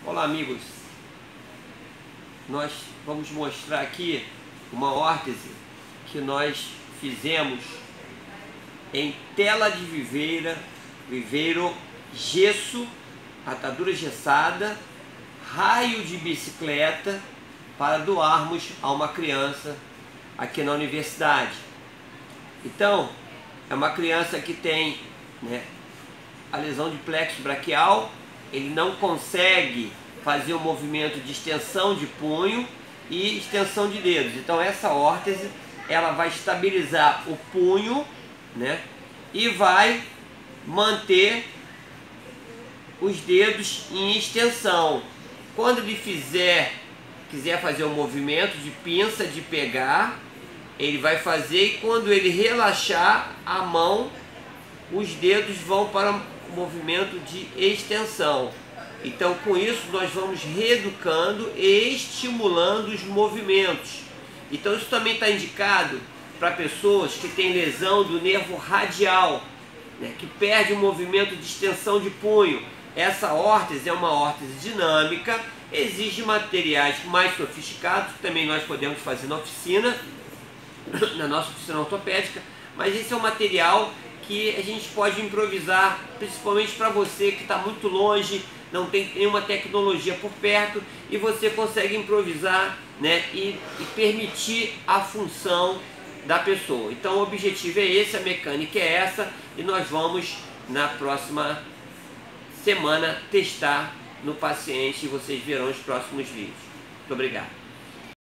Olá, amigos, nós vamos mostrar aqui uma órtese que nós fizemos em tela de viveiro, gesso, atadura gessada, raio de bicicleta, para doarmos a uma criança aqui na universidade. Então, é uma criança que tem, a lesão de plexo braquial. Ele não consegue fazer o movimento de extensão de punho e extensão de dedos. Então essa órtese, ela vai estabilizar o punho, e vai manter os dedos em extensão. Quando ele quiser fazer o movimento de pinça, de pegar, ele vai fazer, e quando ele relaxar a mão, os dedos vão para o movimento de extensão. Então, com isso, nós vamos reeducando e estimulando os movimentos. Então, isso também está indicado para pessoas que têm lesão do nervo radial, que perde o movimento de extensão de punho. Essa órtese é uma órtese dinâmica, exige materiais mais sofisticados, que também nós podemos fazer na oficina, na nossa oficina ortopédica, mas esse é um material que a gente pode improvisar, principalmente para você que está muito longe, não tem nenhuma tecnologia por perto, e você consegue improvisar, e permitir a função da pessoa. Então o objetivo é esse, a mecânica é essa, e nós vamos na próxima semana testar no paciente, e vocês verão os próximos vídeos. Muito obrigado.